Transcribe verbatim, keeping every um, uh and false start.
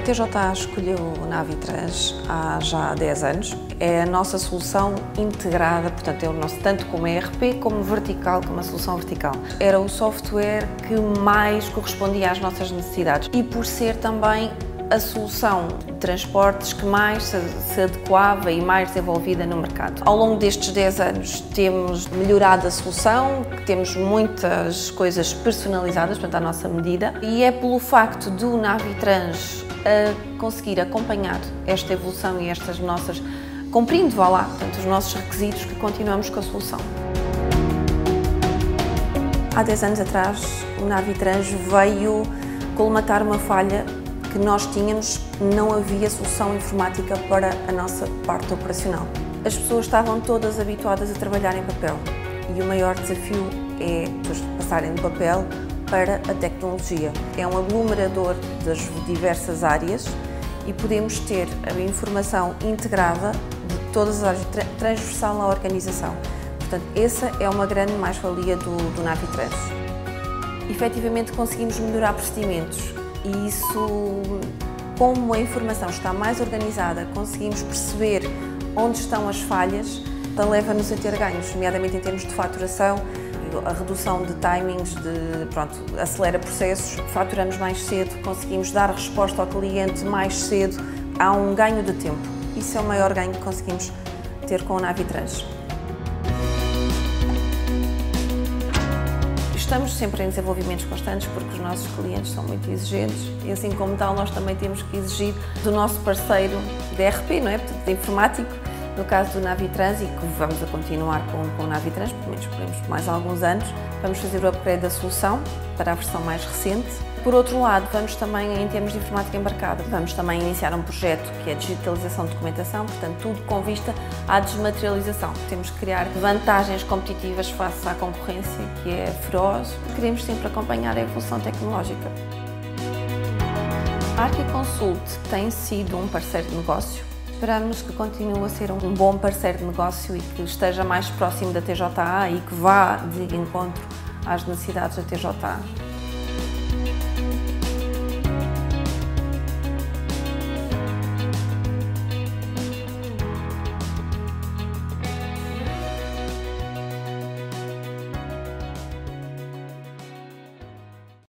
T J A escolheu o Navitrans há já dez anos. É a nossa solução integrada, portanto é o nosso tanto como E R P como vertical, como uma solução vertical. Era o software que mais correspondia às nossas necessidades e por ser também a solução de transportes que mais se, se adequava e mais desenvolvida no mercado. Ao longo destes dez anos temos melhorado a solução, temos muitas coisas personalizadas, portanto, à nossa medida, e é pelo facto do Navitrans a conseguir acompanhar esta evolução e estas nossas, cumprindo, vá lá, portanto, os nossos requisitos, que continuamos com a solução. Há dez anos atrás, o Navitrans veio colmatar uma falha que nós tínhamos, não havia solução informática para a nossa parte operacional. As pessoas estavam todas habituadas a trabalhar em papel e o maior desafio é passarem do papel para a tecnologia. É um aglomerador das diversas áreas e podemos ter a informação integrada de todas as áreas, transversal à organização. Portanto, essa é uma grande mais-valia do, do Navitrans. Efetivamente conseguimos melhorar procedimentos. E isso, como a informação está mais organizada, conseguimos perceber onde estão as falhas, então leva-nos a ter ganhos, nomeadamente em termos de faturação, a redução de timings, de, pronto, acelera processos, faturamos mais cedo, conseguimos dar resposta ao cliente mais cedo, há um ganho de tempo. Isso é o maior ganho que conseguimos ter com o Navitrans. Estamos sempre em desenvolvimentos constantes porque os nossos clientes são muito exigentes e assim como tal nós também temos que exigir do nosso parceiro de E R P, não é? Portanto, de informático, no caso do Navitrans, e que vamos a continuar com, com o Navitrans, pelo menos por mais alguns anos. Vamos fazer o upgrade da solução para a versão mais recente. Por outro lado, vamos também, em termos de informática embarcada, vamos também iniciar um projeto que é a digitalização de documentação, portanto, tudo com vista à desmaterialização. Temos que criar vantagens competitivas face à concorrência, que é feroz. Queremos sempre acompanhar a evolução tecnológica. A Arquiconsult tem sido um parceiro de negócio. Esperamos que continue a ser um bom parceiro de negócio e que esteja mais próximo da T J A e que vá de encontro às necessidades da T J A.